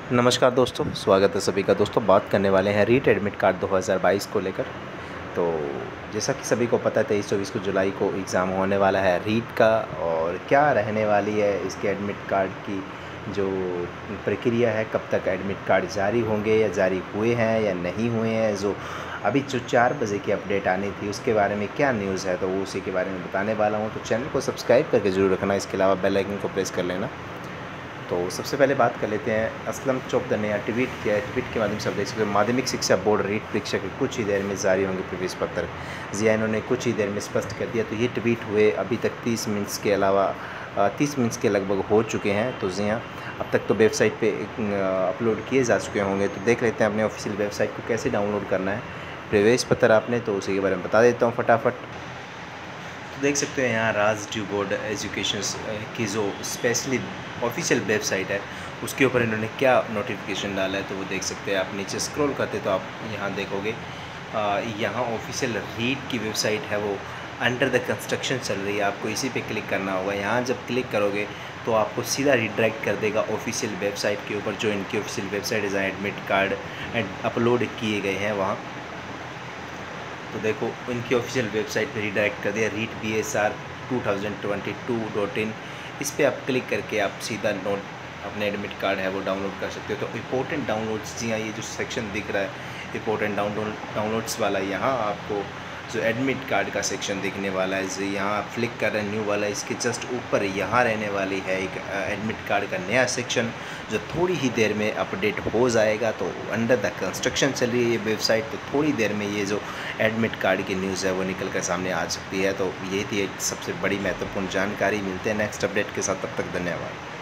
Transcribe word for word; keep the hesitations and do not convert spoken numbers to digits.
नमस्कार दोस्तों, स्वागत है सभी का। दोस्तों बात करने वाले हैं रीट एडमिट कार्ड दो हज़ार बाईस को लेकर। तो जैसा कि सभी को पता है तेईस चौबीस को जुलाई को एग्ज़ाम होने वाला है रीट का, और क्या रहने वाली है इसके एडमिट कार्ड की जो प्रक्रिया है, कब तक एडमिट कार्ड जारी होंगे या जारी हुए हैं या नहीं हुए हैं। जो अभी जो चार बजे की अपडेट आनी थी उसके बारे में क्या न्यूज़ है तो वो उसी के बारे में बताने वाला हूँ। तो चैनल को सब्सक्राइब करके ज़रूर रखना, इसके अलावा बेल आइकन को प्रेस कर लेना। तो सबसे पहले बात कर लेते हैं असलम चौकदा ने नया ट्वीट किया है। ट्वीट के माध्यम से आप देख सकते हैं माध्यमिक शिक्षा बोर्ड रीट परीक्षा के कुछ ही देर में जारी होंगे प्रवेश पत्र। जी इन्होंने कुछ ही देर में स्पष्ट कर दिया। तो ये ट्वीट हुए अभी तक तीस मिनट्स के अलावा तीस मिनट्स के लगभग हो चुके हैं। तो जी हाँ, अब तक तो वेबसाइट पे अपलोड किए जा चुके होंगे। तो देख लेते हैं अपने ऑफिशियल वेबसाइट को कैसे डाउनलोड करना है प्रवेश पत्र आपने, तो उसी के बारे में बता देता हूँ फटाफट। तो देख सकते हैं यहाँ राजकीय बोर्ड एजुकेशन की जो स्पेशली ऑफिशियल वेबसाइट है उसके ऊपर इन्होंने क्या नोटिफिकेशन डाला है तो वो देख सकते हैं। आप नीचे स्क्रॉल करते तो आप यहाँ देखोगे यहाँ ऑफिशियल रीट की वेबसाइट है वो अंडर द कंस्ट्रक्शन चल रही है। आपको इसी पे क्लिक करना होगा। यहाँ जब क्लिक करोगे तो आपको सीधा रिडायरेक्ट कर देगा ऑफिशियल वेबसाइट के ऊपर, जो इनकी ऑफिशियल वेबसाइट है जहाँ एडमिट कार्ड अपलोड किए गए हैं वहाँ। तो देखो इनकी ऑफिशियल वेबसाइट पे रिडायरेक्ट कर दिया, REET B S R two thousand twenty two dot in. इस पर आप क्लिक करके आप सीधा नोट अपने एडमिट कार्ड है वो डाउनलोड कर सकते हो। तो इंपॉर्टेंट डाउनलोड्स, जी हाँ, ये जो सेक्शन दिख रहा है इंपॉर्टेंट डाउनलोड डाउनलोड्स वाला, यहाँ आपको जो एडमिट कार्ड का सेक्शन दिखने वाला है, जो यहाँ आप क्लिक कर रहे हैं न्यू वाला, इसके जस्ट ऊपर यहाँ रहने वाली है एक एडमिट कार्ड का नया सेक्शन जो थोड़ी ही देर में अपडेट हो जाएगा। तो अंडर द कंस्ट्रक्शन चल रही है ये वेबसाइट, तो थोड़ी देर में ये जो एडमिट कार्ड की न्यूज़ है वो निकल कर सामने आ सकती है। तो ये थी एक सबसे बड़ी महत्वपूर्ण जानकारी। मिलते हैं नेक्स्ट अपडेट के साथ, तब तक धन्यवाद।